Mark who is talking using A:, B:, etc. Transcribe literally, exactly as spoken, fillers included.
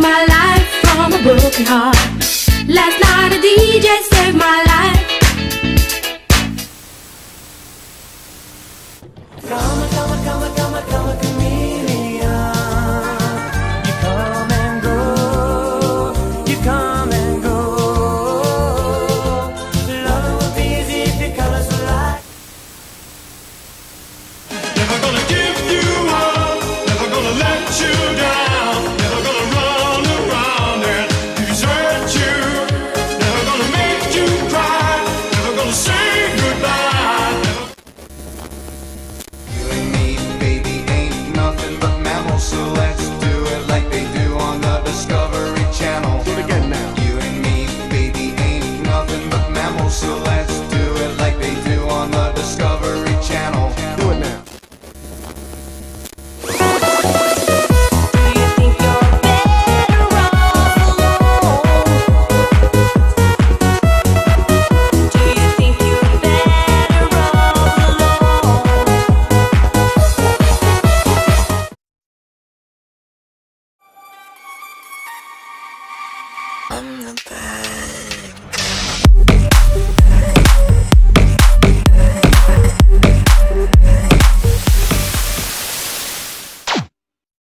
A: my life from a broken heart. Last night a D J saved my life.
B: Come, come, come, come, come, chameleon. You come and go, you come and go. Love will be easy if your colors were light.
C: Never gonna give you up, never gonna let you down, never gonna run around and desert you, never gonna make you cry, never gonna say goodbye.
D: You and me, baby, ain't nothing but mammals, so let's do it like they do on the Discovery Channel. Do it again now. You and me, baby, ain't nothing but mammals, so let's do it like they do on the Discovery Channel. Do it now.
B: I'm the bad.